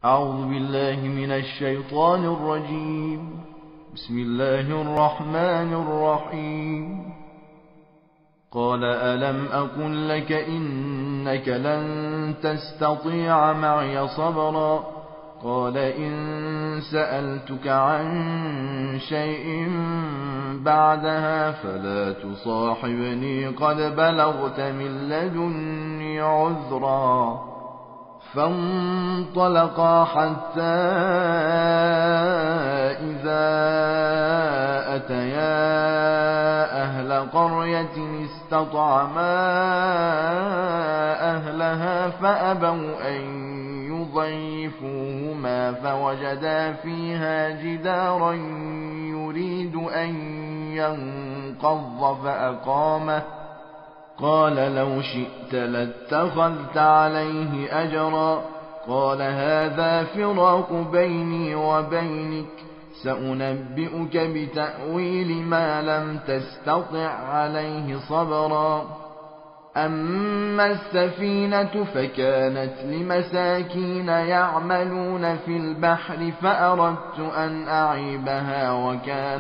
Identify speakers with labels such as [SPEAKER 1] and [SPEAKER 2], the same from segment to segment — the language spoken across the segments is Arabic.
[SPEAKER 1] أعوذ بالله من الشيطان الرجيم. بسم الله الرحمن الرحيم. قال ألم أقل لك إنك لن تستطيع معي صبرا. قال إن سألتك عن شيء بعدها فلا تصاحبني قد بلغت من لدني عذرا. فانطلقا حتى إذا أتيا أهل قرية استطعما أهلها فأبوا أن يضيفوهما فوجدا فيها جدارا يريد أن ينقض فأقامه. قال لو شئت لاتخذت عليه أجرا. قال هذا فراق بيني وبينك، سأنبئك بتأويل ما لم تستطع عليه صبرا. أما السفينة فكانت لمساكين يعملون في البحر فأردت أن أعيبها وكان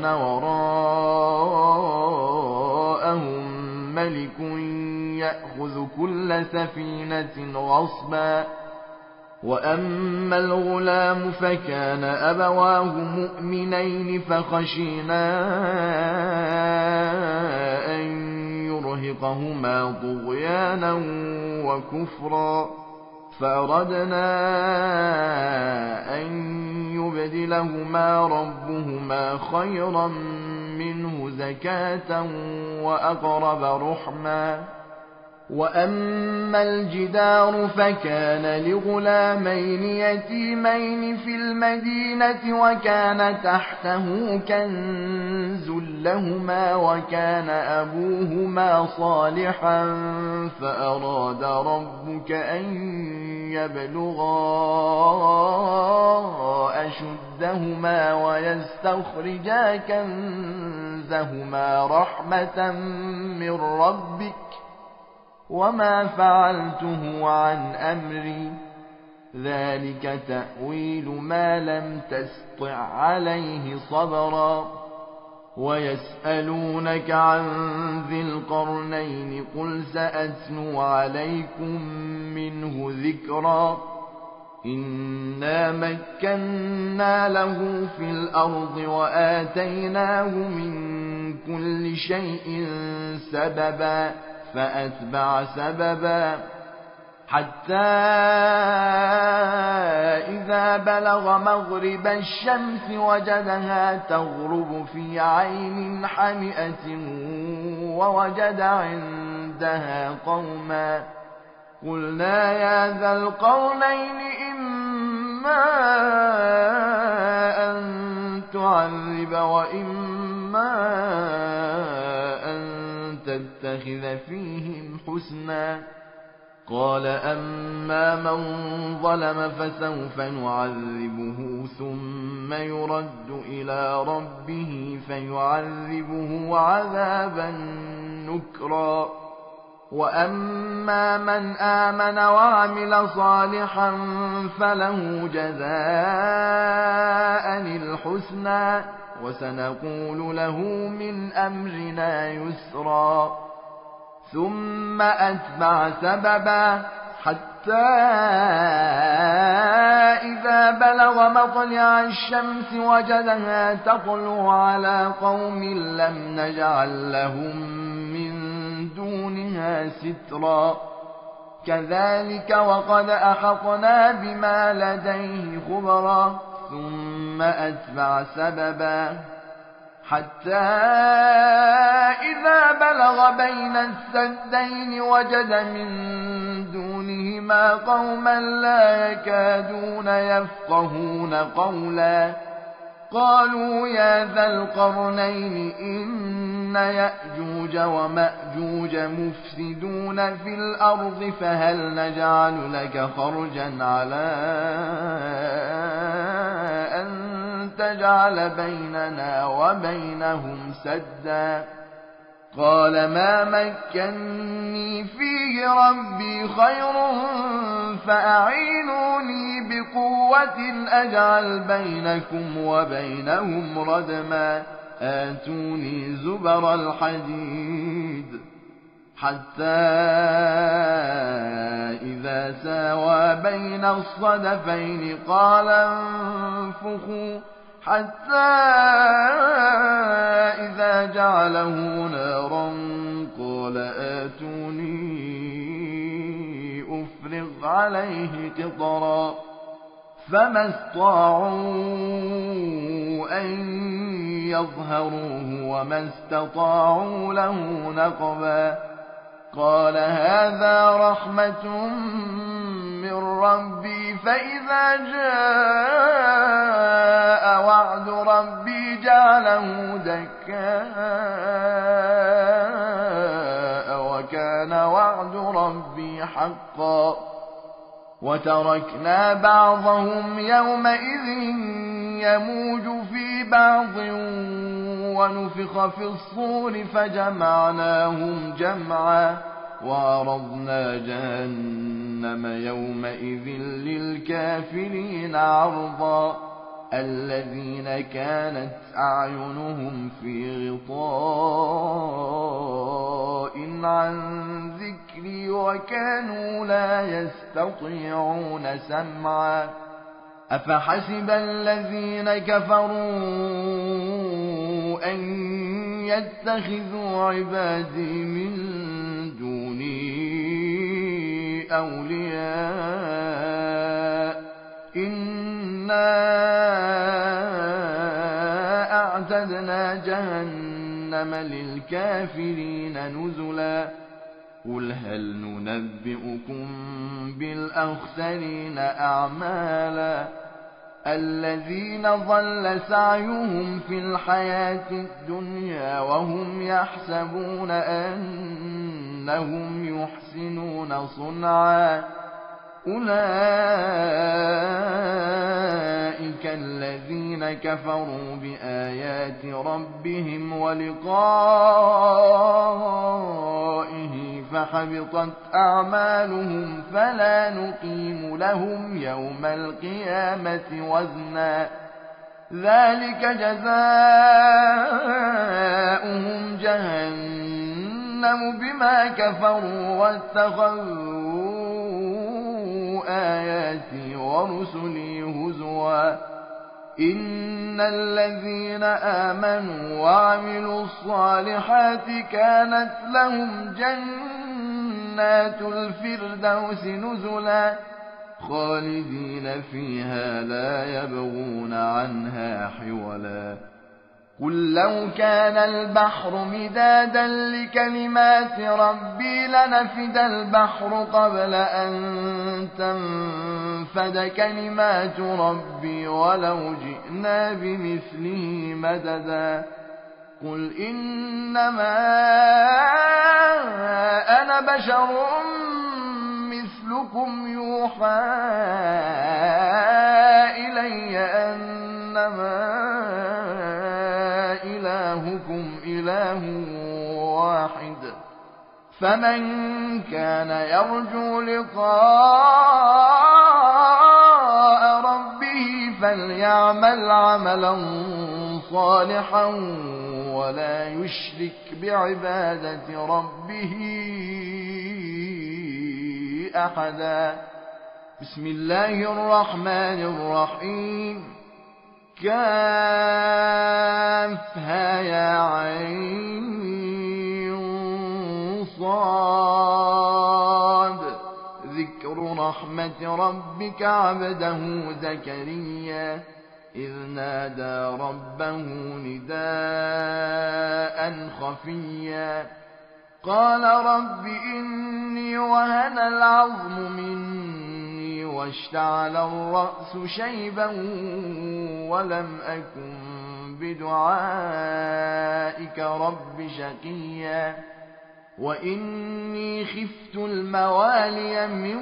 [SPEAKER 1] وراءهم ملك يأخذ كل سفينة غصبا. وأما الغلام فكان أبواه مؤمنين فخشينا أن يرهقهما طغيانا وكفرا. فأردنا أن يبدلهما ربهما خيرا منه زكاة وأقرب رحما. وأما الجدار فكان لغلامين يتيمين في المدينة وكان تحته كنز لهما وكان أبوهما صالحا فأراد ربك أن يبلغا أشدهما ويستخرجا كنزهما رحمة من ربك وما فعلته عن أمري ذلك تأويل ما لم تستطع عليه صبرا. ويسألونك عن ذي القرنين قل سأتلو عليكم منه ذكرا. إنا مكنا له في الأرض وآتيناه من كل شيء سببا فأتبع سببا حتى إذا بلغ مغرب الشمس وجدها تغرب في عين حمئة ووجد عندها قوما. قلنا يا ذا القرنين إما أن تعذب وإما أن تتخذ فيهم حسنا. قال أما من ظلم فسوف نعذبه ثم يرد إلى ربه فيعذبه عذابا نكرا. وأما من آمن وعمل صالحا فله جزاء الحسنى وسنقول له من أمرنا يسرا. ثم أتبع سببا حتى إذا بلغ مطلع الشمس وجدها تطلع على قوم لم نجعل لهم من دونها سترا. كذلك وقد أحطنا بما لديه خبرا. ثم أتبع سببا حتى إذا بلغ بين السدين وجد من دونهما قوما لا يكادون يفقهون قولا. قالوا يا ذا القرنين إن يأجوج ومأجوج مفسدون في الأرض فهل نجعل لك خرجا على أن تجعل بيننا وبينهم سدا. قال ما مكني فيه فيه ربي خير فأعينوني بقوة أجعل بينكم وبينهم ردما آتوني زبر الحديد حتى إذا ساوى بين الصدفين قال انفخوا حتى إذا جعله نارا قال آتوني أفرغ عليه قطرا فما استطاعوا أن يظهروه وما استطاعوا له نقبا قال هذا رحمة من ربي فإذا جاء وعد ربي جعله دكاء وكان وعد ربي حقا وتركنا بعضهم يومئذ يموج في بعض ونفخ في الصور فجمعناهم جمعا وعرضنا جهنم يومئذ للكافرين عرضا الذين كانت أعينهم في غطاء عن ذكري وكانوا لا يستطيعون سمعا أفحسب الذين كفروا أن يتخذوا عبادي من دوني أولياء إنا أعتدنا جهنم للكافرين نزلا قل هل ننبئكم بالأخسرين أعمالا الذين ضل سعيهم في الحياة الدنيا وهم يحسبون أنهم يحسنون صنعا أولئك الذين كفروا بآيات ربهم ولقائه فحبطت أعمالهم فلا نقيم لهم يوم القيامة وزنا ذلك جزاؤهم جهنم بما كفروا واتخذوا آياتي ورسلي هزوا إن الذين آمنوا وعملوا الصالحات كانت لهم جنات الفردوس نزلا خالدين فيها لا يبغون عنها حولا قل لو كان البحر مدادا لكلمات ربي لنفد البحر قبل أن تنفد كلمات ربي ولو جئنا بمثله مددا قل إنما أنا بشر مثلكم يوحى إلي أنما إلهكم إله واحد فمن كان يرجو لقاء ربه فليعمل عملا صالحا ولا يشرك بعبادة ربه أحدا بسم الله الرحمن الرحيم كافها يا عين صاد ذكر رحمة ربك عبده زكريا إذ نادى ربه نداء خفيا قال رب إني وهن العظم مني واشتعل الرأس شيبا ولم أكن بدعائك رب شقيا وإني خفت الموالي من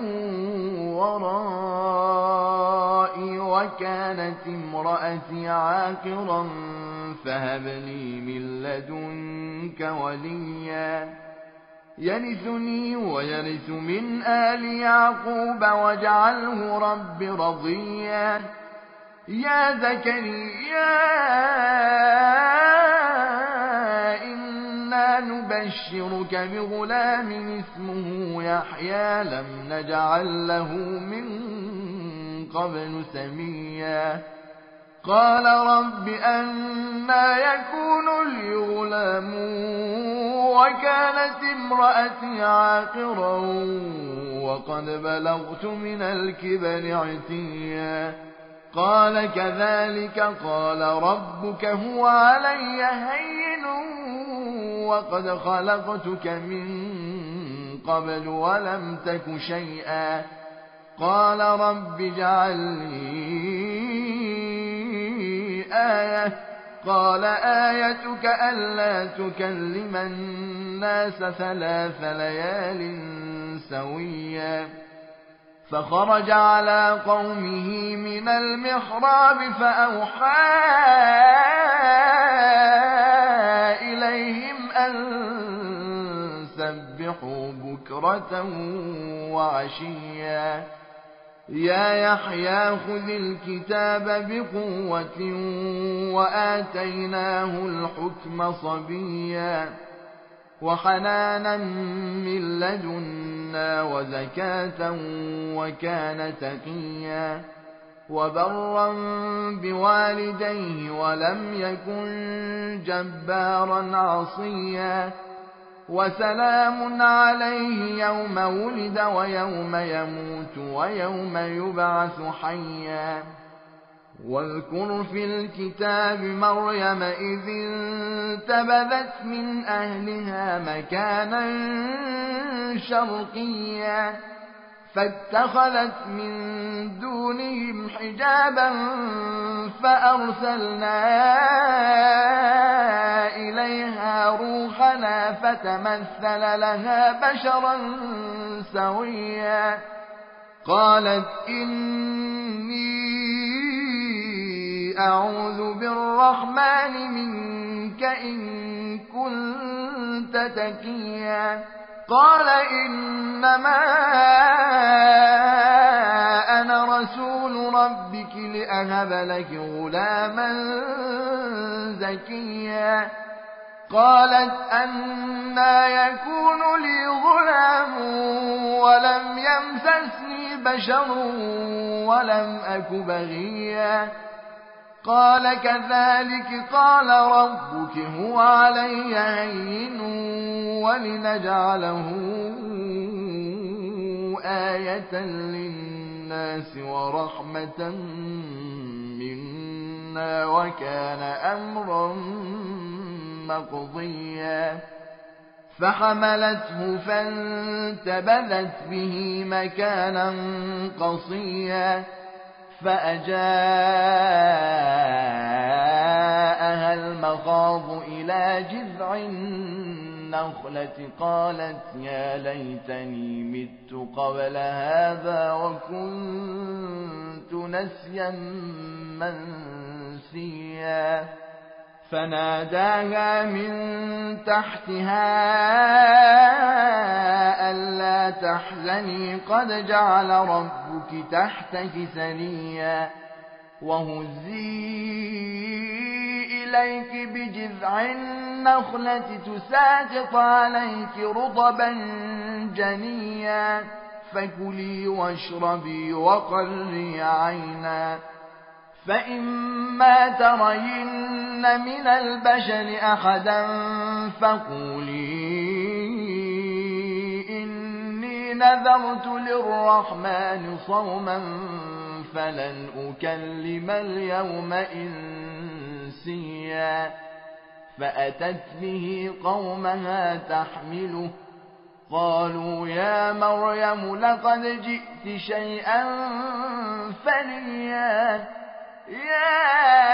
[SPEAKER 1] ورائي وكانت امرأتي عاقرا فهب لي من لدنك وليا يرثني ويرث من آل يعقوب واجعله رب رضيا يا زكريا إنا نبشرك بغلام اسمه يحيى لم نجعل له من قبل سميا قال رب أنى يكون لي غلام وكانت امرأتي عاقرا وقد بلغت من الكبر عتيا قال كذلك قال ربك هو علي هين وقد خلقتك من قبل ولم تك شيئا قال رب اجعل لي آية قال آيتك ألا تكلم الناس 3 ليال سويا فخرج على قومه من المحراب فأوحى إليهم أن سبحوا بكرة وعشيا يا يحيى خذ الكتاب بقوة وآتيناه الحكم صبيا وحنانا من لدنا وزكاة وكان تقيا وبرا بوالديه ولم يكن جبارا عصيا وسلام عليه يوم ولد ويوم يموت ويوم يبعث حيا واذكر في الكتاب مريم إذ انتبذت من أهلها مكانا شرقيا فاتخذت من دونهم حجابا فأرسلنا إليها روحنا فتمثل لها بشرا سويا قالت إني أعوذ بالرحمن منك إن كنت تقيا قال إنما أنا رسول ربك لأهب لك غلاما زكيا قالت أنى يكون لي غلام ولم يمسسني بشر ولم أك بغيا قال كذلك قال ربك هو علي هين ولنجعله آية للناس ورحمة منا وكان أمرا مقضيا فحملته فانتبذت به مكانا قصيا فأجاءها المخاض إلى جذع النخلة قالت يا ليتني مت قبل هذا وكنت نسيا منسيا فناداها من تحتها ألا تحزني قد جعل ربك تحتك سريا وهزي إليك بجذع النخلة تساقط عليك رطبا جنيا فكلي واشربي وقري عينا فإما ترين من البشر أحدا فقولي إني نذرت للرحمن صوما فلن أكلم اليوم إنسيا فأتت به قومها تحمله قالوا يا مريم لقد جئت شيئا فريا يا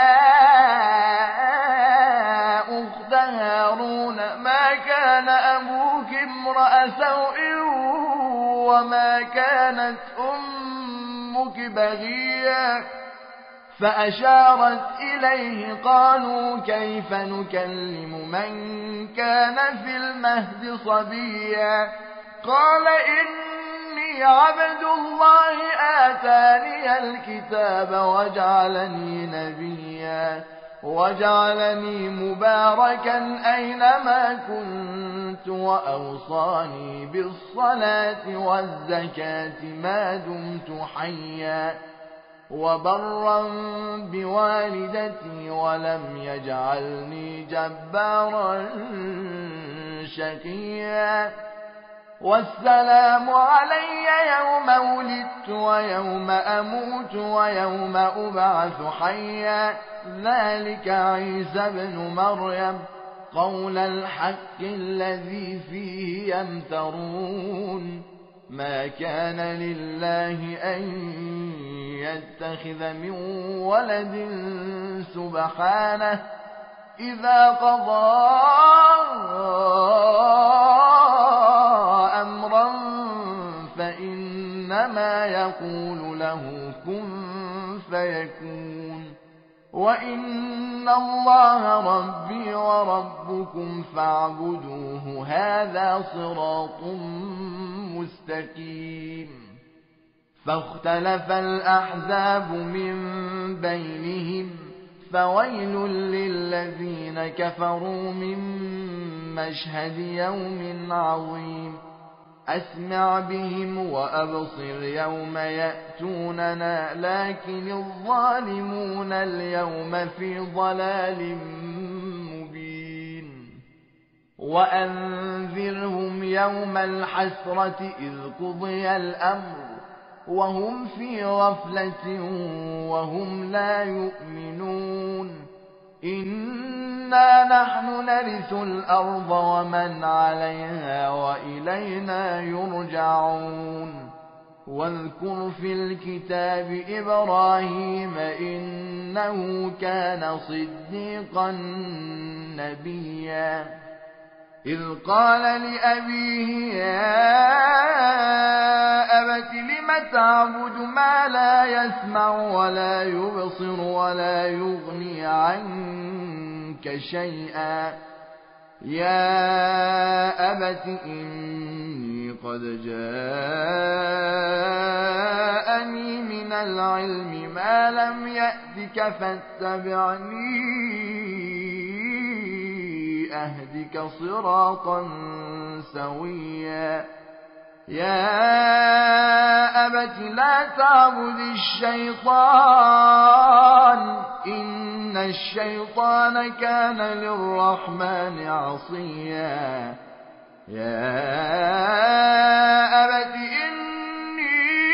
[SPEAKER 1] أخت هارون ما كان أبوك امرأ سوء وما كانت أمك بغيا فأشارت إليه قالوا كيف نكلم من كان في المهد صبيا قال إني عبد الله آتاني الكتاب وجعلني نبيا وجعلني مباركا أينما كنت وأوصاني بالصلاة والزكاة ما دمت حيا وبرا بوالدتي ولم يجعلني جبارا شقيا والسلام علي يوم ولدت ويوم أموت ويوم أبعث حيا ذلك عيسى بن مريم قول الحق الذي فيه يمترون ما كان لله أن يتخذ من ولد سبحانه إذا قضى أمرا فإنما يقول له كن فيكون وإن الله ربي وربكم فاعبدوه هذا صراط مستقيم فاختلف الأحزاب من بينهم فويل للذين كفروا من مشهد يوم عظيم أسمع بهم وأبصر يوم يأتوننا لكن الظالمون اليوم في ضلال مبين وأنذرهم يوم الحسرة إذ قضي الأمر وهم في غفلة وهم لا يؤمنون إنا نحن نرث الأرض ومن عليها وإلينا يرجعون واذكر في الكتاب إبراهيم إنه كان صديقا نبيا إذ قال لأبيه يا أبت لم تعبد ما لا يسمع ولا يبصر ولا يغني عنك شيئا يا أبت إني قد جاءني من العلم ما لم يأتك فاتبعني أهدك صراطا سويا يا أبت لا تعبد الشيطان إن الشيطان كان للرحمن عصيا يا أبت إني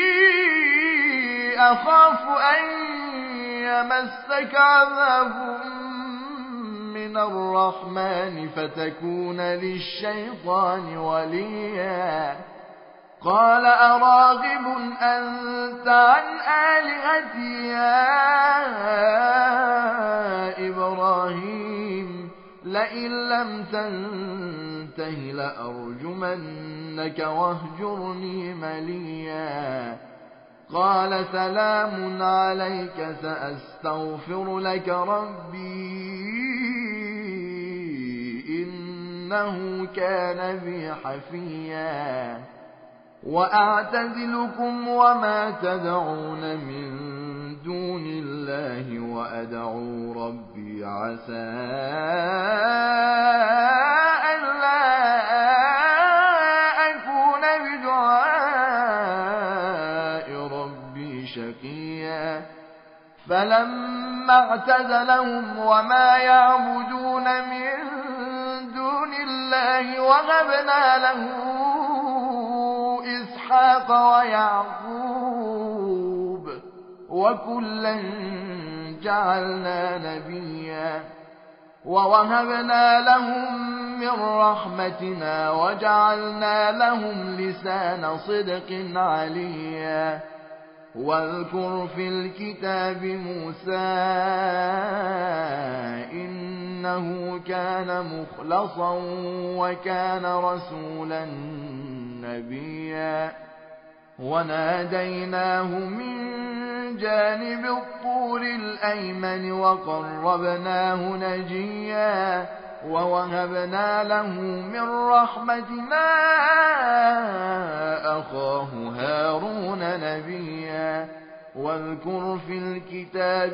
[SPEAKER 1] أخاف أن يمسك عذاب من الرحمن فتكون للشيطان وليا قال أراغب أنت عن آلهتي يا إبراهيم لئن لم تنته لأرجمنك واهجرني مليا قال سلام عليك سأستغفر لك ربي إنه كان بي حفيا وأعتزلكم وما تدعون من دون الله وأدعو ربي عسى ألا أكون بدعاء ربي شقيا فلما اعتزلهم وما يعبدون من دون الله وهبنا له إسحاق ويعقوب وكلا جعلنا نبيا ووهبنا لهم من رحمتنا وجعلنا لهم لسان صدق عليا واذكر في الكتاب موسى إنه كان مخلصا وكان رسولا نبيا وناديناه من جانب الطور الأيمن الأيمن وقربناه نجيا ووهبنا له من رحمتنا أخاه هارون نبيا واذكر في الكتاب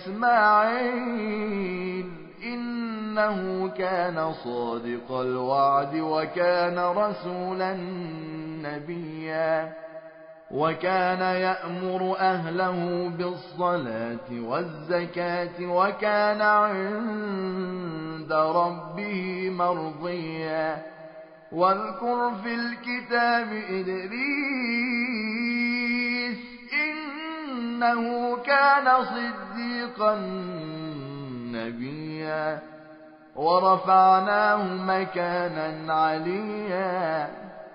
[SPEAKER 1] إسماعيل إنه كان صادق الوعد وكان رسولا نبيا وكان يأمر أهله بالصلاة والزكاة وكان عند ربه مرضيا واذكر في الكتاب إدريس إنه كان صديقا نبيا ورفعناه مكانا عليا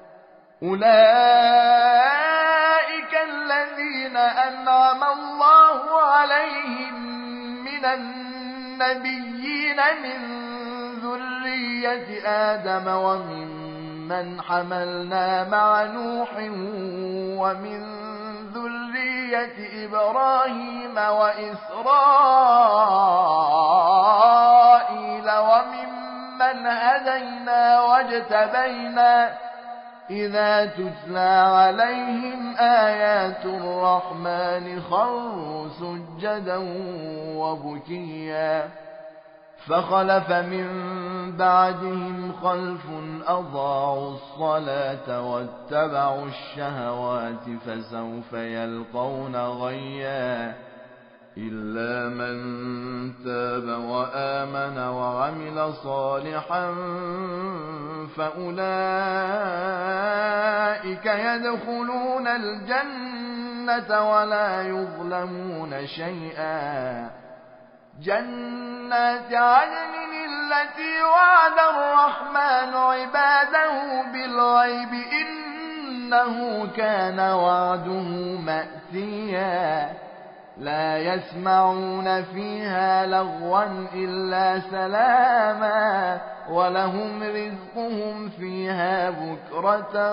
[SPEAKER 1] أولئك الذين أنعم الله عليهم من النبيين من ذرية آدم وممن حملنا مع نوح ومن ذرية إبراهيم وإسرائيل وممن هدينا واجتبينا إذا تتلى عليهم آيات الرحمن خروا سجدا وبكيا فخلف من بعدهم خلف أضاعوا الصلاة واتبعوا الشهوات فسوف يلقون غيا إلا من تاب وآمن وعمل صالحا فأولئك يدخلون الجنة ولا يظلمون شيئا جنات عدن التي وعد الرحمن عباده بالغيب إنه كان وعده مأتيا لا يسمعون فيها لغوا إلا سلاما ولهم رزقهم فيها بكرة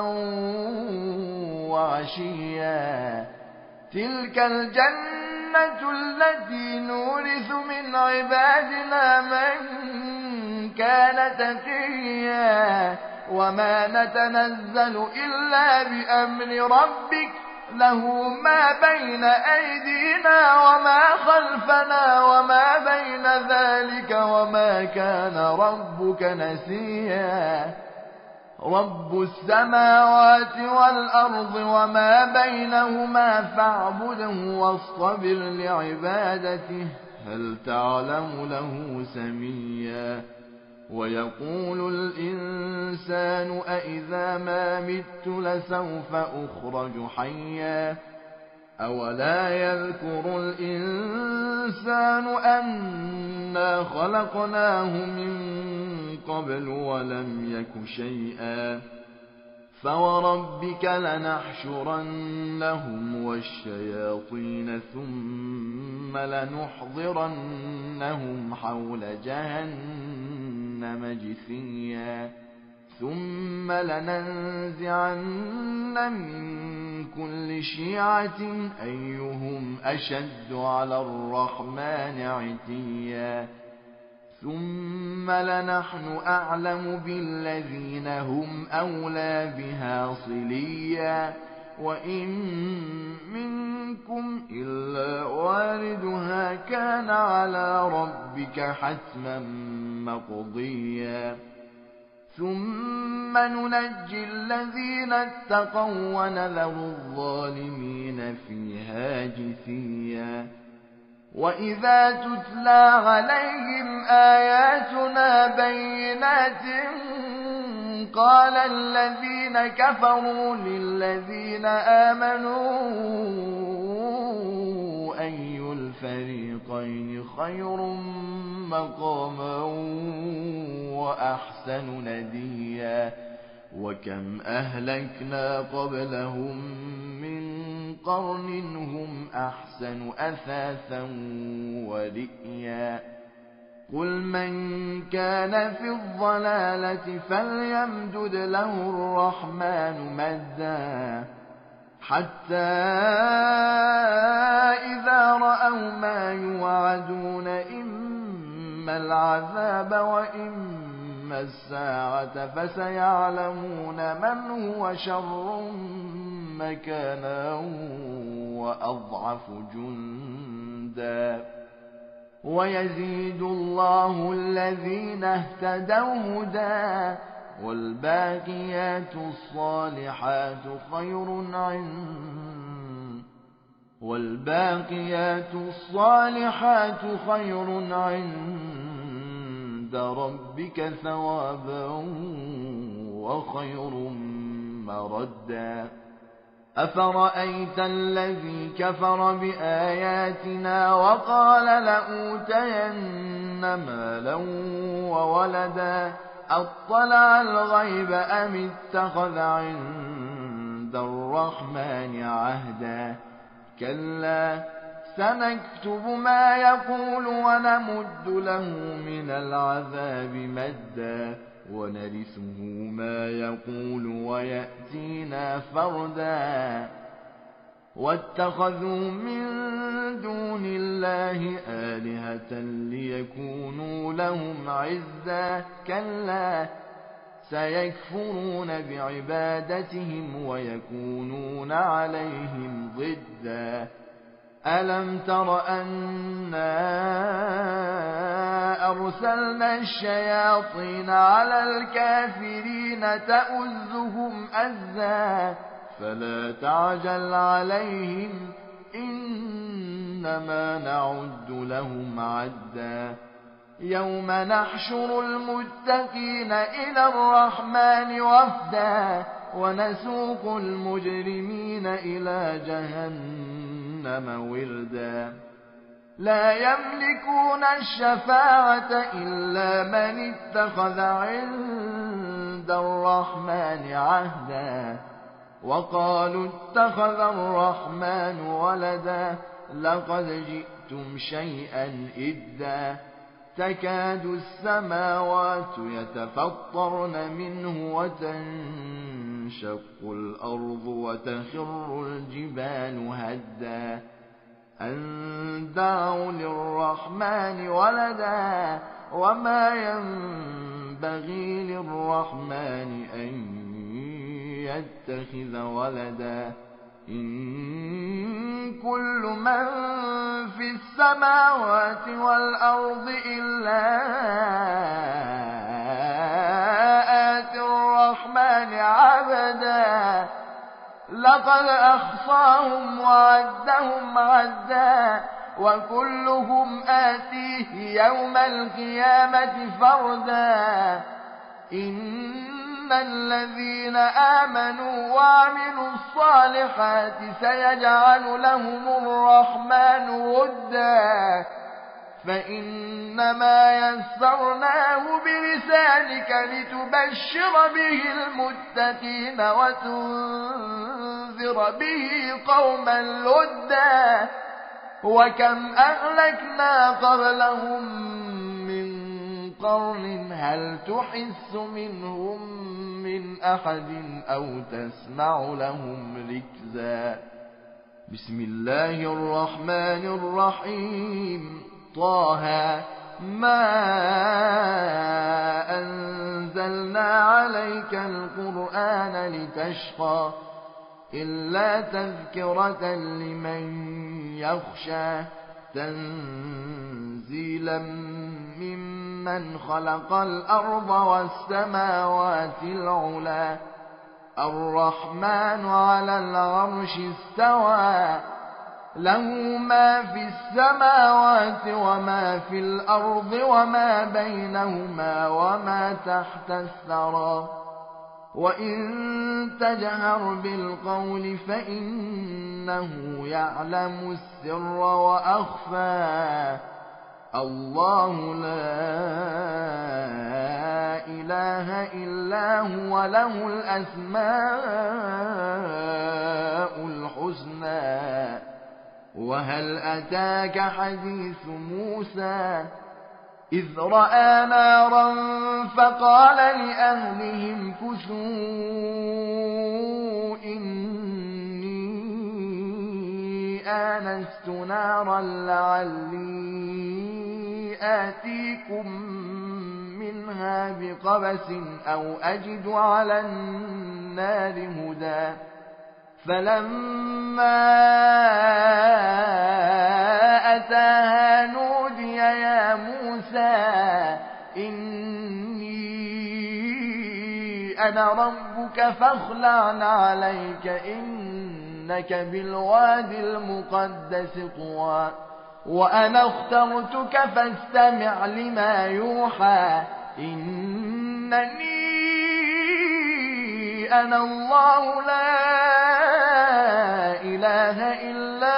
[SPEAKER 1] وعشيا تلك الجنة التي نورث من عبادنا من كان تقيا وما نتنزل إلا بأمر ربك له ما بين أيدينا وما خلفنا وما بين ذلك وما كان ربك نسيا رب السماوات والأرض وما بينهما فاعبده واصطبر لعبادته هل تعلم له سميا ويقول الإنسان أإذا ما مت لسوف أخرج حيا أولا يذكر الإنسان أنا خلقناه من قبل ولم يك شيئا فوربك لنحشرنهم والشياطين ثم لنحضرنهم حول جهنم جثيا ثم لننزعن من كل شيعة أيهم أشد على الرحمن عتيا ثم لنحن أعلم بالذين هم أولى بها صليا وإن منكم إلا واردها كان على ربك حتما مقضيا ثم ننجي الذين اتقوا ونذر الظالمين فيها جثيا وإذا تتلى عليهم آياتنا بينات قال الذين كفروا للذين آمنوا أي الفريقين خير مقاما وأحسن نديا وكم أهلكنا قبلهم من قرن هم أحسن أثاثا ورئيا قل من كان في الضلالة فليمدد له الرحمن مدا حتى إذا رأوا ما يوعدون إما العذاب وإما الساعة فسيعلمون من هو شر مكانا وأضعف جندا ويزيد الله الذين اهتدوا هدى والباقيات الصالحات خير عند ربك ثوابا وخير مردا أفرأيت الذي كفر بآياتنا وقال لأوتين مالا وولدا أطلع الغيب أم اتخذ عند الرحمن عهدا كلا سنكتب ما يقول ونمد له من العذاب مدا ونرثه ما يقول ويأتينا فردا واتخذوا من دون الله آلهة ليكونوا لهم عزا كلا سيكفرون بعبادتهم ويكونون عليهم ضدا ألم تر أنا أرسلنا الشياطين على الكافرين تؤزهم أزا فلا تعجل عليهم إنما نعد لهم عدا يوم نحشر المتقين إلى الرحمن وفدا ونسوق المجرمين إلى جهنم وردا لا يملكون الشفاعة إلا من اتخذ عند الرحمن عهدا وقالوا اتخذ الرحمن ولدا لقد جئتم شيئا إدا تكاد السماوات يتفطرن منه وتنشق الأرض وتخر الجبال هدا أن دعوا للرحمن ولدا وما ينبغي للرحمن أن يتخذ ولدا إن كل من في السماوات والأرض إلا آتي الرحمن عبدا لقد أحصاهم وعدهم عدا وكلهم آتيه يوم القيامة فردا إن الذين آمنوا وعملوا الصالحات سيجعل لهم الرحمن ودا فإنما يسرناه بلسانك لتبشر به المتقين وتنذر به قوما لدا وكم أهلكنا قبلهم من قرن هل تحس منهم من أحد أو تسمع لهم ركزا بسم الله الرحمن الرحيم طه ما أنزلنا عليك القرآن لتشقى إلا تذكرة لمن يخشى تنزيلا ممن خلق الأرض والسماوات العلى الرحمن على العرش استوى له ما في السماوات وما في الأرض وما بينهما وما تحت الثرى وإن تجهر بالقول فإنه يعلم السر وأخفى الله لا إله إلا هو له الأسماء الحسنى وهل أتاك حديث موسى إذ رأى نارا فقال لأهلهم كثوا إني آنست نارا لعلي آتيكم منها بقبس أو أجد على النار هدى فلما أتاها نودي يا موسى إني أنا ربك فاخلع عليك إنك بالواد المقدس طوى وأنا اخترتك فاستمع لما يوحى إنني أنا الله لا إله إلا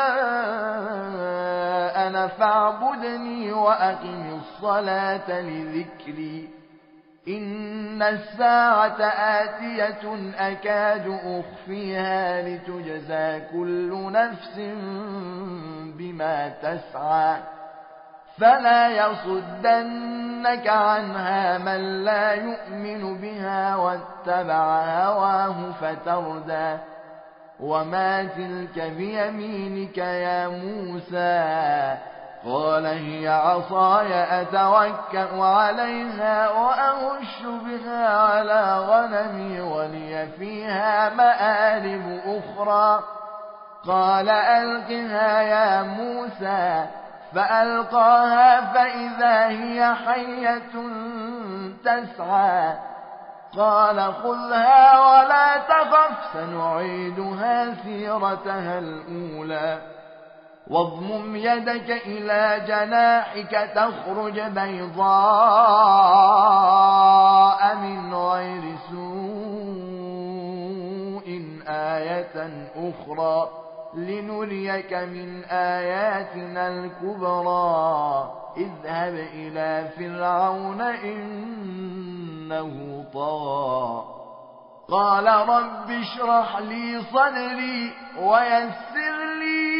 [SPEAKER 1] أنا فاعبدني وأقم الصلاة لذكري إن الساعة آتية أكاد أخفيها لتجزى كل نفس بما تسعى فلا يصدنك عنها من لا يؤمن بها واتبع هواه فتردى وما تلك بيمينك يا موسى قال هي عصاي أتوكأ عليها وأهش بها على غنمي ولي فيها مآرب أخرى قال ألقها يا موسى فألقاها فإذا هي حية تسعى قال خذها ولا تخف سنعيدها سيرتها الأولى واضمم يدك إلى جناحك تخرج بيضاء من غير سوء آية أخرى لنريك من آياتنا الكبرى اذهب إلى فرعون إنه طغى قال رب اشرح لي صدري ويسر لي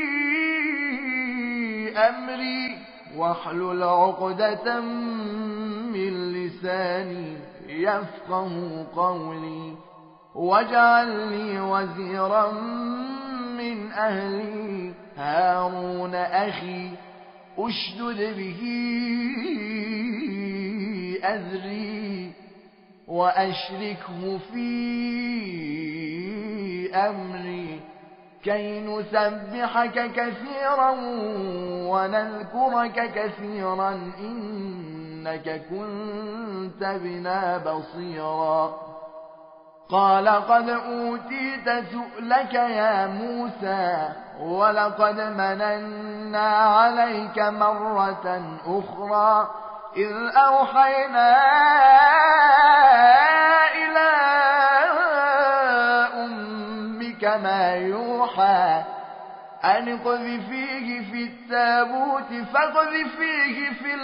[SPEAKER 1] أمري واحلل عقدة من لساني يفقه قولي واجعل لي وزيرا من أهلي هارون أخي أشدد به أذري وأشركه في أمري كي نسبحك كثيرا ونذكرك كثيرا إنك كنت بنا بصيرا قال قد أوتيت سؤلك يا موسى ولقد مننا عليك مرة أخرى إذ أوحينا إلى أمك ما يوحى أن اقذفيه في التابوت فاقذفيه في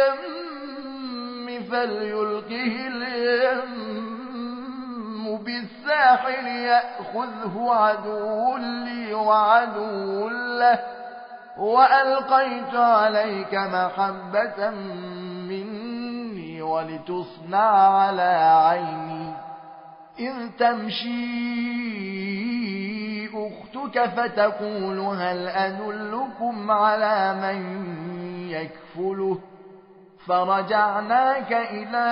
[SPEAKER 1] اليم فليلقه اليم بالساحل يأخذه عدو لي وعدو له وألقيت عليك محبة مني ولتصنع على عيني إذ تمشي أختك فتقول هل أدلكم على من يكفله فرجعناك إلى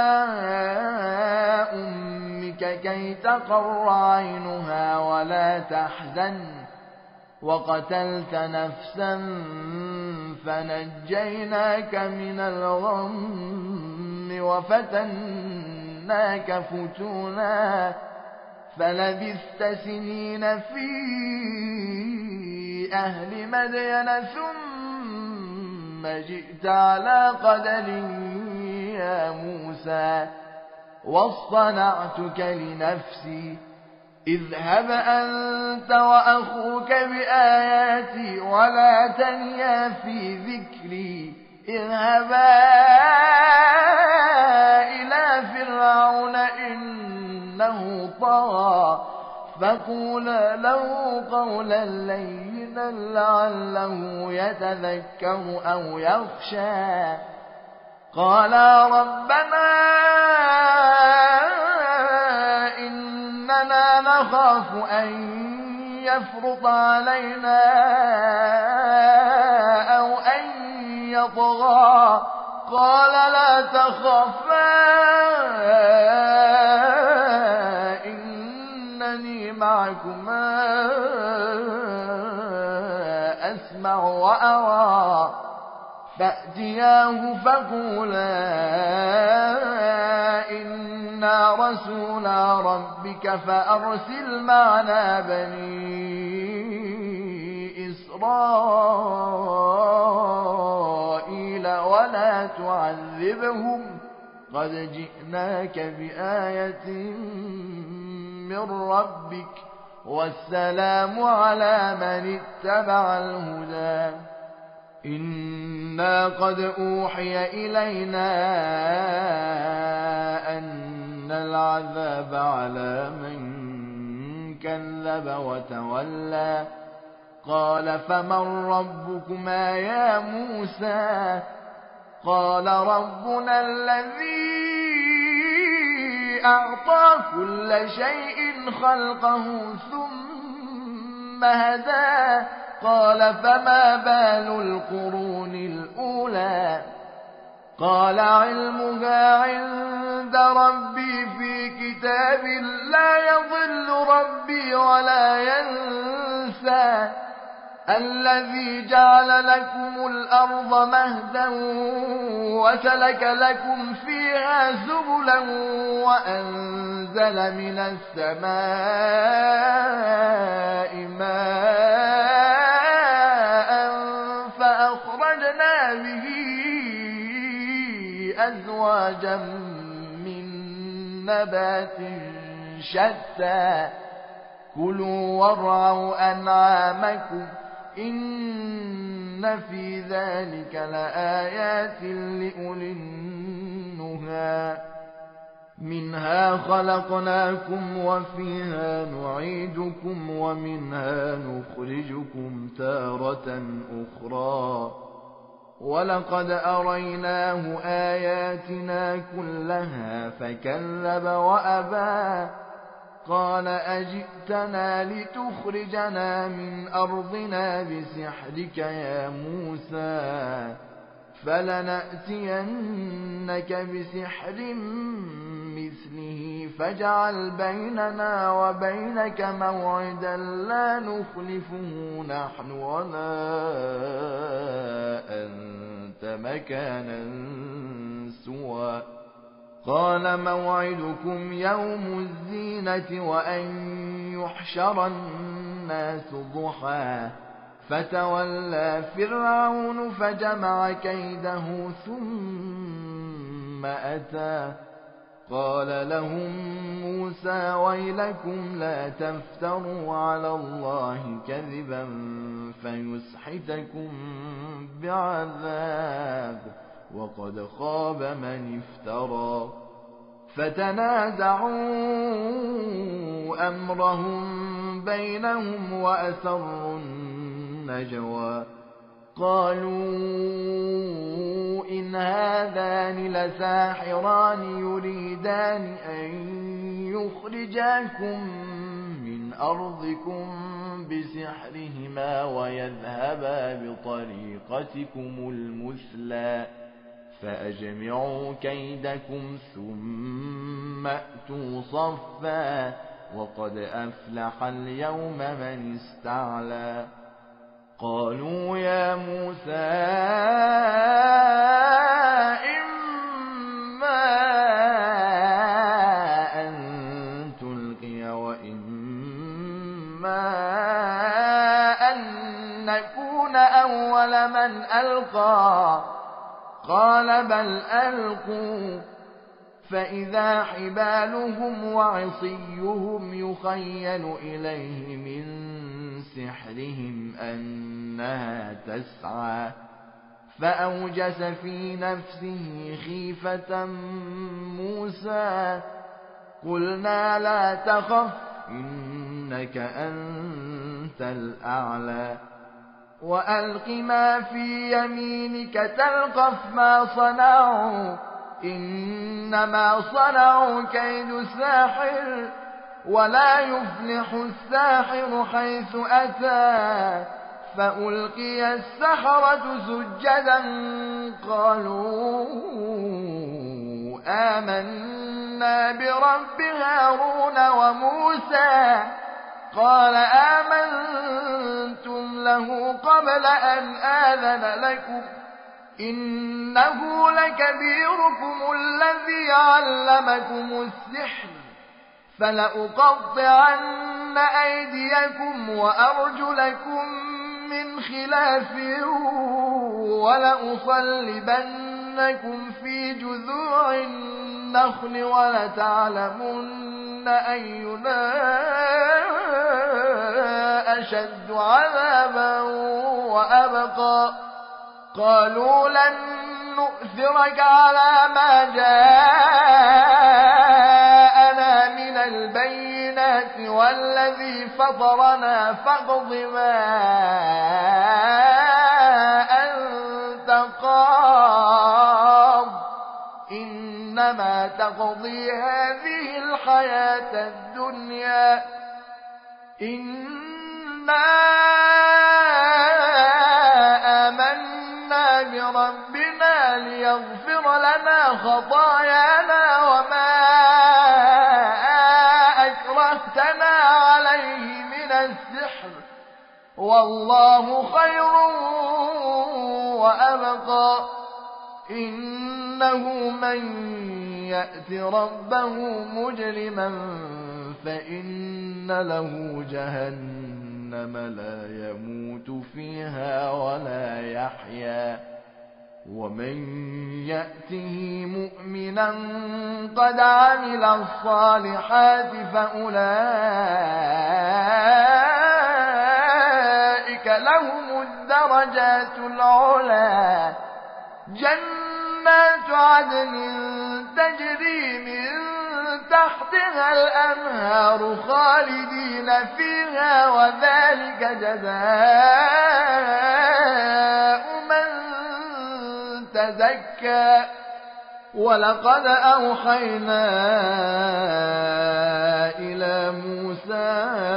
[SPEAKER 1] أمك كي تقر عينها ولا تحزن وقتلت نفسا فنجيناك من الغم وفتناك فتونا فلبثت سنين في أهل مدين ثم جئت على قدر يا موسى واصطنعتك لنفسي اذهب أنت وأخوك بآياتي ولا تنيا في ذكري اذهبا إلى فرعون إنه طغى فقولا له قولا لينا لعله يتذكر أو يخشى قالا ربنا إننا نخاف أن يفرط علينا أو أن يطغى قال لا تخافا إنني معكما أسمع وأرى فأتياه فقولا إنا رسولا ربك فأرسل معنا بني إسرائيل ولا تعذبهم قد جئناك بآية من ربك والسلام على من اتبع الهدى إنا قد أوحي إلينا أن العذاب على من كذب وتولى قال فمن ربكما يا موسى قال ربنا الذي أعطى كل شيء خلقه ثم هدى قال فما بال القرون الأولى قال علمها عند ربي في كتاب لا يضل ربي ولا ينسى الذي جعل لكم الأرض مهدا وسلك لكم فيها سبلا وأنزل من السماء ماء فأخرجنا به أزواجا من نبات شتى كلوا وارعوا أنعامكم إن في ذلك لآيات لأولي النهى منها خلقناكم وفيها نعيدكم ومنها نخرجكم تارة أخرى ولقد أريناه آياتنا كلها فكذب وأبى قال أجئتنا لتخرجنا من أرضنا بسحرك يا موسى فلنأتينك بسحر مثله فاجعل بيننا وبينك موعدا لا نخلفه نحن ولا أنت مكانا سوى قال موعدكم يوم الزينة وأن يحشر الناس ضحى فتولى فرعون فجمع كيده ثم أتى قال لهم موسى ويلكم لا تفتروا على الله كذبا فيسحتكم بعذاب وقد خاب من افترى فتنازعوا أمرهم بينهم وأسروا النجوى قالوا إن هذان لساحران يريدان أن يخرجاكم من أرضكم بسحرهما ويذهبا بطريقتكم المثلى فأجمعوا كيدكم ثم أتوا صفا وقد أفلح اليوم من استعلى قالوا يا موسى إما أن تلقي وإما أن نكون أول من ألقى قال بل ألقوا فإذا حبالهم وعصيهم يخيل إليه من سحرهم أنها تسعى فأوجس في نفسه خيفة موسى قلنا لا تخف إنك أنت الأعلى وألق ما في يمينك تلقف ما صنعوا إنما صنعوا كيد ساحر ولا يفلح الساحر حيث أتى فألقي السحرة سجدا قالوا آمنا برب هارون وموسى قال آمنتم له قبل أن آذن لكم إنه لكبيركم الذي علمكم السحر فلأقطعن أيديكم وأرجلكم من خلاف ولأصلبنكم في جذوع النخل ولتعلمن أينا أشد عذابا وأبقى قالوا لن نؤثرك على ما جاءنا من البينات والذي فطرنا فاقض ما أنت قاض إنما تقضي هذه الحياة الدنيا إنا آمنا بربنا ليغفر لنا خطايانا وما أكرهتنا عليه من السحر والله خير وأبقى إنه من يأت ربه مجرما فإن له جهنم لا يموت فيها ولا يحيا ومن يأته مؤمنا قد عمل الصالحات فأولئك لهم الدرجات العلى جنات عدن تجري من تحتها الأنهار خالدين فيها وذلك جزاء من تزكى ولقد أوحينا إلى موسى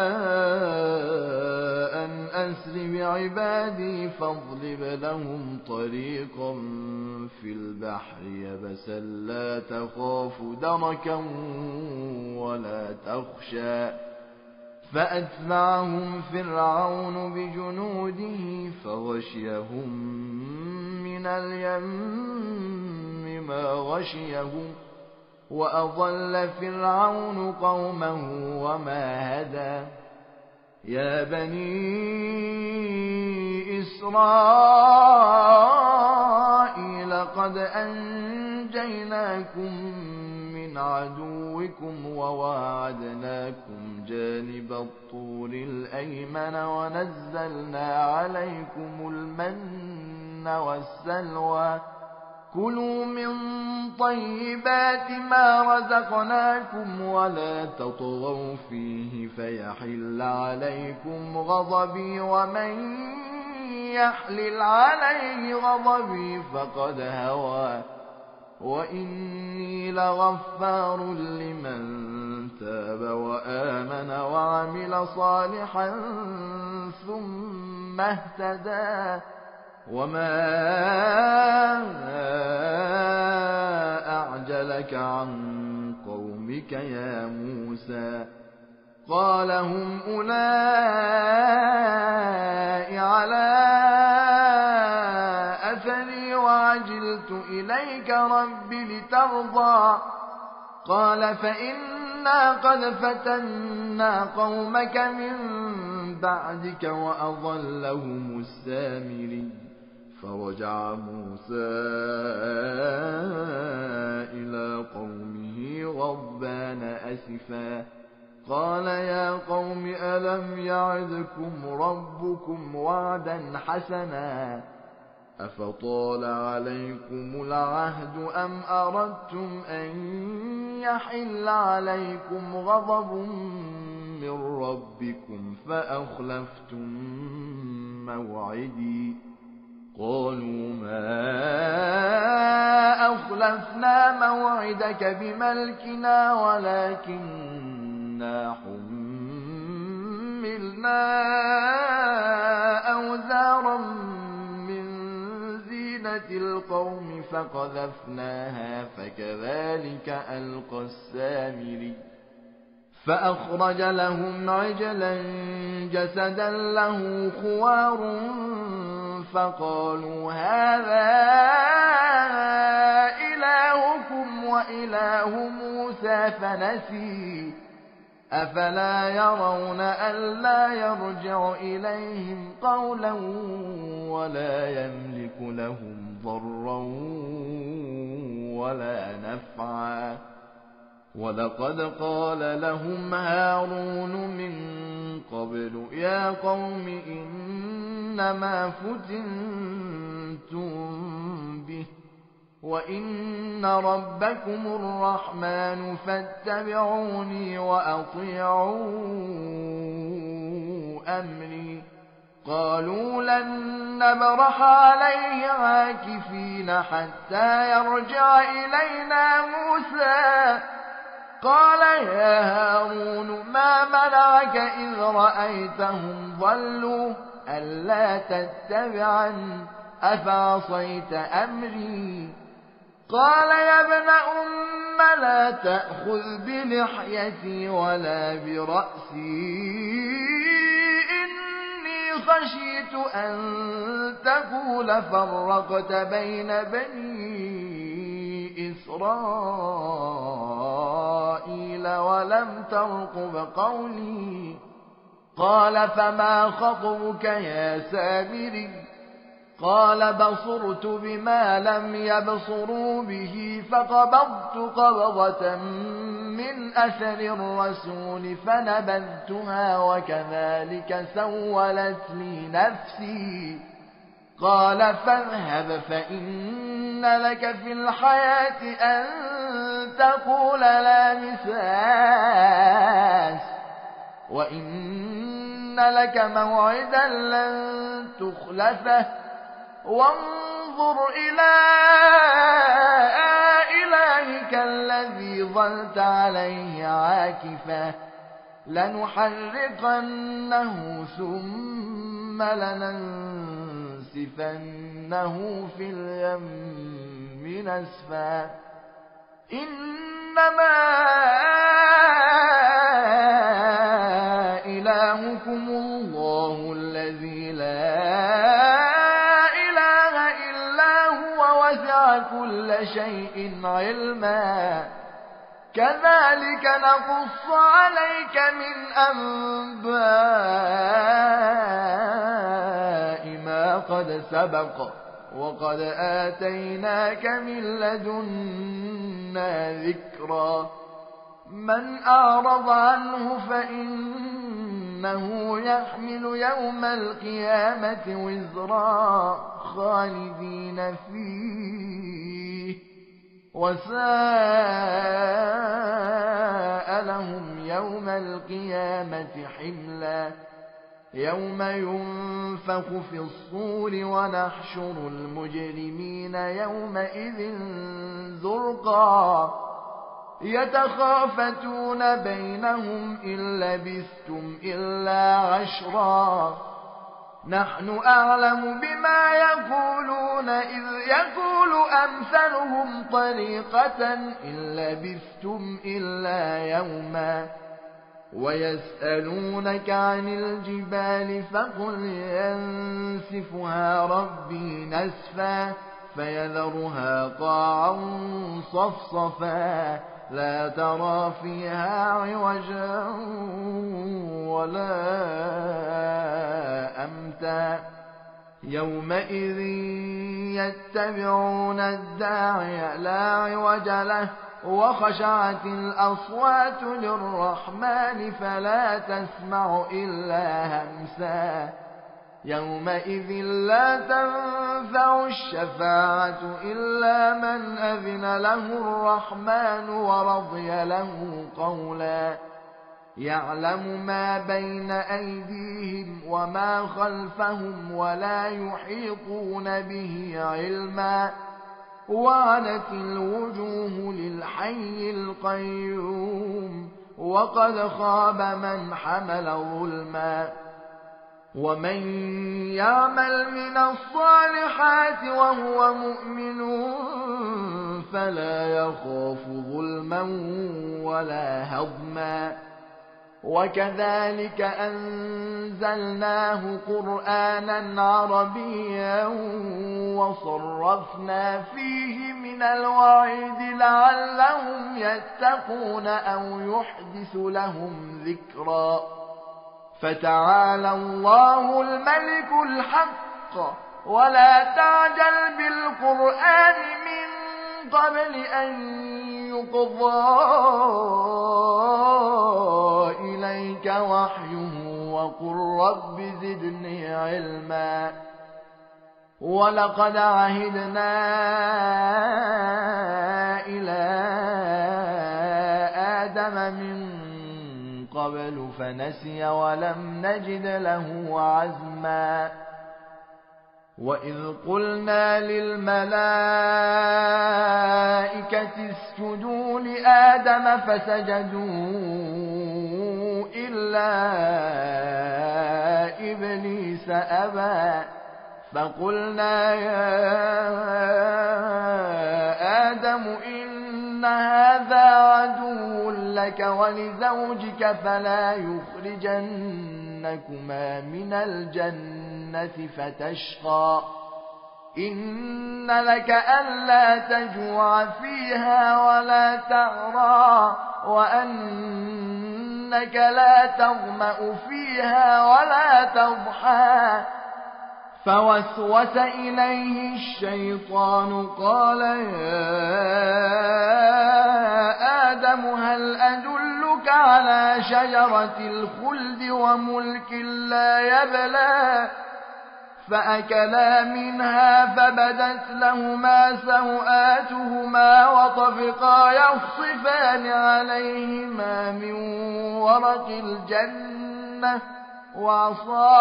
[SPEAKER 1] أن أسر بعبادي فاضرب لهم طريقا في البحر يبسا لا تخاف دركا ولا تخشى فأتبعهم فرعون بجنوده فغشيهم من اليم ما غشيهم وأضل فرعون قومه وما هدى يا بني إسرائيل قد أنجيناكم من عدوكم وواعدناكم جانب الطور الأيمن ونزلنا عليكم المن والسلوى كلوا من طيبات ما رزقناكم ولا تطغوا فيه فيحل عليكم غضبي ومن يحلل عليه غضبي فقد هوى وإني لغفار لمن تاب وآمن وعمل صالحا ثم اهتدى وما أعجلك عن قومك يا موسى قال هم أولئك على أثري وعجلت إليك رب لترضى قال فإنا قد فتنا قومك من بعدك وأضلهم السامري فرجع موسى إلى قومه غضبان أسفا قال يا قوم ألم يعدكم ربكم وعدا حسنا أفطال عليكم العهد أم أردتم أن يحل عليكم غضب من ربكم فأخلفتم موعدي قالوا ما أخلفنا موعدك بملكنا إنا حملنا أوزارا من زينة القوم فقذفناها فكذلك ألقى السامري فأخرج لهم عجلا جسدا له خوار فقالوا هذا إلهكم وإله موسى فنسي أفلا يرون ألا يرجع إليهم قولا ولا يملك لهم ضرا ولا نفعا ولقد قال لهم هارون من قبل يا قوم إنما فتنتم به وإن ربكم الرحمن فاتبعوني وأطيعوا أمري قالوا لن نبرح عليه عاكفين حتى يرجع إلينا موسى قال يا هارون ما منعك إذ رأيتهم ضلوا ألا تتبعن أفعصيت أمري قال يا ابن أم لا تأخذ بلحيتي ولا برأسي إني خشيت أن تقول فرقت بين بني إسرائيل ولم ترقب قولي قال فما خطبك يا سامري قال بصرت بما لم يبصروا به فقبضت قبضة من أثر الرسول فنبذتها وكذلك سولت لي نفسي قال فاذهب فإن لك في الحياة أن تقول لا مساس وإن لك موعدا لن تخلفه وانظر إلى إلهك الذي ظلت عليه عاكفا لنحرقنه ثم لننسفنه في اليم نسفا إنما إلهكم الله الذي لا وسع كل شيء علما كذلك نقص عليك من أنباء ما قد سبق وقد آتيناك من لدنا ذكرا من أعرض عنه فإنه يحمل يوم القيامة وزرا خالدين فيه وساء لهم يوم القيامة حملا يوم ينفخ في الصور ونحشر المجرمين يومئذ زرقا يتخافتون بينهم إن لبثتم إلا عشرا نحن أعلم بما يقولون إذ يقول أمثلهم طريقة إن لبثتم إلا يوما ويسألونك عن الجبال فقل ينسفها ربي نسفا فيذرها قاعا صفصفا لا ترى فيها عوجا ولا أمتا يومئذ يتبعون الداعي لا عوج له وخشعت الأصوات للرحمن فلا تسمع إلا همسا يومئذ لا تنفع الشفاعة إلا من أذن له الرحمن ورضي له قولا يعلم ما بين أيديهم وما خلفهم ولا يحيطون به علما وعنت الوجوه للحي القيوم وقد خاب من حمل ظلما ومن يعمل من الصالحات وهو مؤمن فلا يخاف ظلما ولا هضما وكذلك أنزلناه قرآنا عربيا وصرفنا فيه من الوعيد لعلهم يتقون أو يحدث لهم ذكرا فتعالى الله الملك الحق ولا تعجل بالقرآن من قبل أن يقضى إليك وحيه وقل رب زدني علما ولقد عهدنا إلى آدم من قبل فنسي ولم نجد له عزما وإذ قلنا للملائكة اسجدوا لآدم فسجدوا إلا إبليس أبى فقلنا يا آدم إن هذا عدو لك ولزوجك فلا يخرجنكما من الجنة فتشقى إن لك ألا تجوع فيها ولا تعرى وأنك لا تظمأ فيها ولا تضحى فوسوس إليه الشيطان قال يا آدم هل أدلك على شجرة الخلد وملك لا يبلى فأكلا منها فبدت لهما سوآتهما وطفقا يخصفان عليهما من ورق الجنة وعصى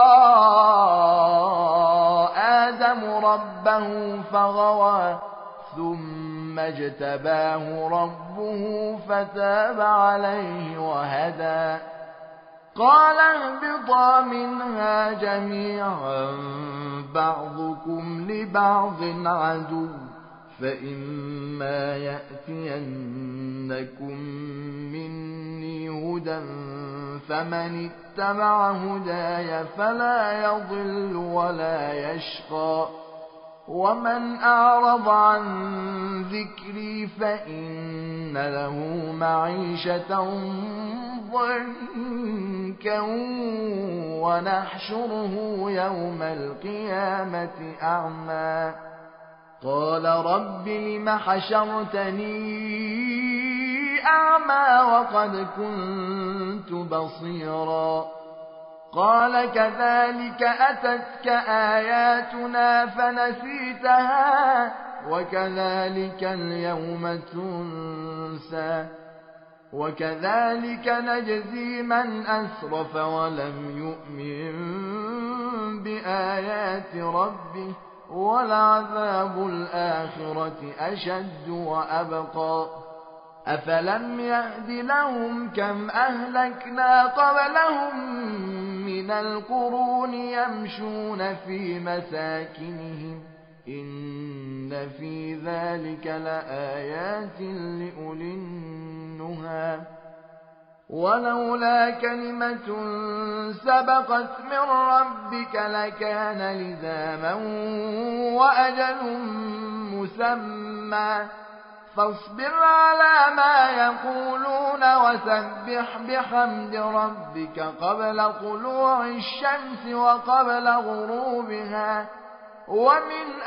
[SPEAKER 1] آدم ربه فغوى ثم اجتباه ربه فتاب عليه وهدى قال اهبطا منها جميعا بعضكم لبعض عدو فإما يأتينكم مني هدى فمن اتبع هداي فلا يضل ولا يشقى ومن أعرض عن ذكري فإن له معيشة ضنكا ونحشره يوم القيامة أعمى قال رب لم حشرتني أعمى وقد كنت بصيرا قال كذلك أتتك آياتنا فنسيتها وكذلك اليوم تنسى وكذلك نجزي من أسرف ولم يؤمن بآيات ربه ولعذاب الآخرة أشد وأبقى أفلم يهد لهم كم أهلكنا قبلهم من القرون يمشون في مساكنهم إن في ذلك لآيات لأولي النهى ولولا كلمة سبقت من ربك لكان لزاما وأجل مسمى فاصبر على ما يقولون وسبح بحمد ربك قبل طلوع الشمس وقبل غروبها ومن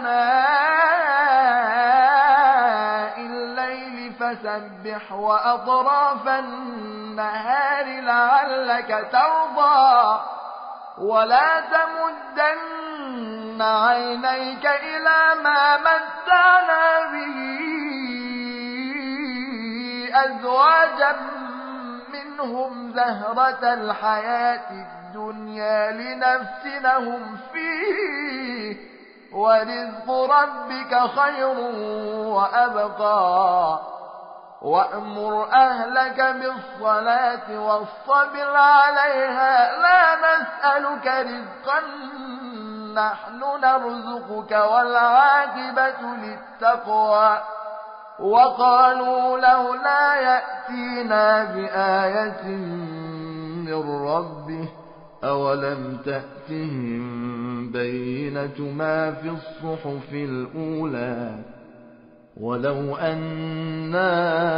[SPEAKER 1] آناء الليل فسبح وأطراف النهار لعلك ترضى ولا تمدن عينيك إلى ما متعنا به أزواجا منهم زهرة الحياة الدنيا لنفتنهم فيه ورزق ربك خير وأبقى وأمر أهلك بالصلاة واصطبر عليها لا نسألك رزقا نحن نرزقك والعاقبة للتقوى وقالوا لولا يأتينا بآية من ربه أولم تأتهم بينة ما في الصحف الأولى ولو أنا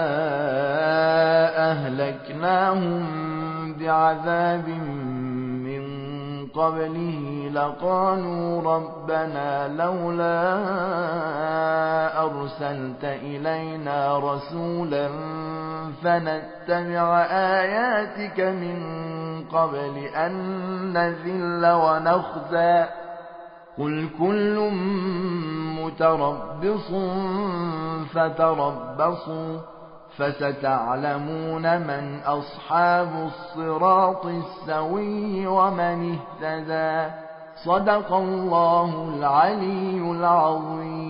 [SPEAKER 1] أهلكناهم بعذاب من قبله لقالوا ربنا لولا أرسلت إلينا رسولا فنتبع آياتك من قبل أن نذل ونخزى قل كل متربص فتربصوا فستعلمون من أصحاب الصراط السوي ومن اهتدى صدق الله العلي العظيم.